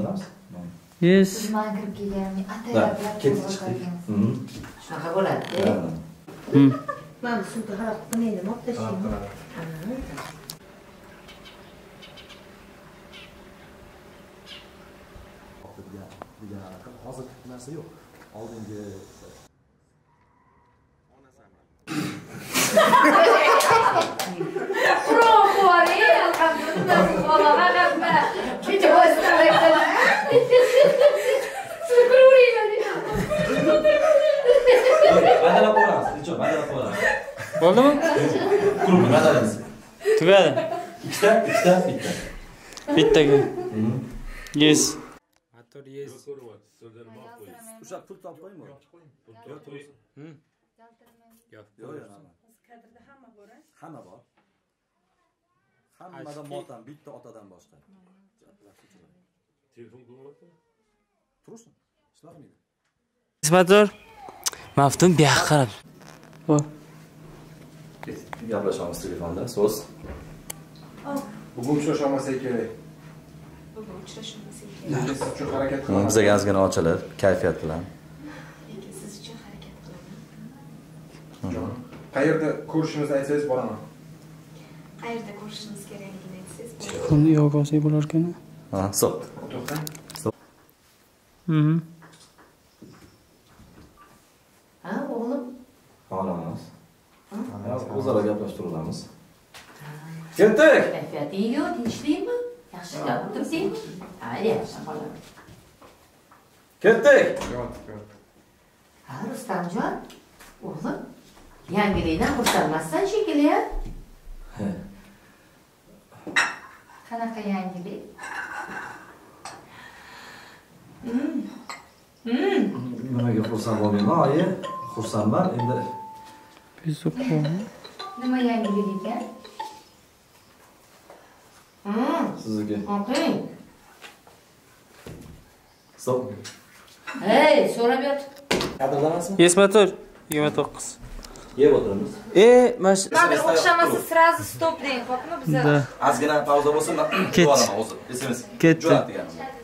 sindiramiz. Yes. Sizman kirib kelganim ataylab ketib chiqdik. Shunaqa bo'ladi-da. Mana suvga qarab qilmaydi, olib tashlaymi? Hozir narsa yo'q. Oldingi Proqori, alhamdulillah, bolaga qapma. Kecha o'stiraysan. badalab qo'yamiz. Necha badalab qo'yamiz. Bo'ldimi? Qurib badalamiz. Tugadi. Ikkita. Bittaga. Yes. Motor yes. O'sha pul topib qo'yingmi? Yo'q. Kadrda hamma bor-a? Hamma bor. Hammadan motam, bitta otadan boshqa. Telefon qilyapti. Tursin. Ishlaqmaydi. Motor. Maftun bu yoqqa qarab. Bor. Gaplashamiz telefonda. So'z. Bugun uchrashamasak kerak. Bugun uchrashmasak Lekin siz uchun harakat Bizga qilaman. ozgina ochilib, kayfiyat bilan. Lekin siz uchun harakat qilaman. Qayerda ko'rishimizni aytsangiz boraman. Qayerda ko'rishimiz kerakligini aytsangiz. Telefonni yo'q olsak bo'lar ekan. Ha, stop. To'xtang. Ha, o'g'lim. Xohlamas. O'zaro gaplashib turamiz. Ketdik. Kayfiyatingiz tinchlikmi? Yaxshi o'tiribsizmi? Ha, yaxshi xolam. Ketdik. Yo'q. Ha, Rustamjon. O'g'lim, yangilikdan xursandmassan shekilli-a? Qanaqa yangilik? Nimaga xursand bo'lmayman? Oyi, xursandman. Endi Nima yangilik ekan? sizga. O'qing. Stop. Hey, so'rab yot. Qadrlamasmi? Yes motor. 29. Yeb o'tiramiz. Mana Mana o'xshamasa сразу stop deng, xo'pmi bizlar? Ozgina pauza bo'lsin, men Ket. qo'yaman o'zi. SMS. Ketdi. Jo'natganim.